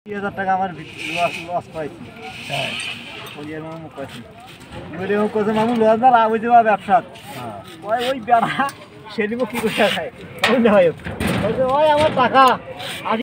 20,000 টাকা আমার লস পাইছি। হ্যাঁ মামু কইছি বলে ও কত মামু লস না লাভ হইছে বা ব্যবসা ওই বেড়া সেদিনও কি করে খায় ওই না হয় ওই আমার টাকা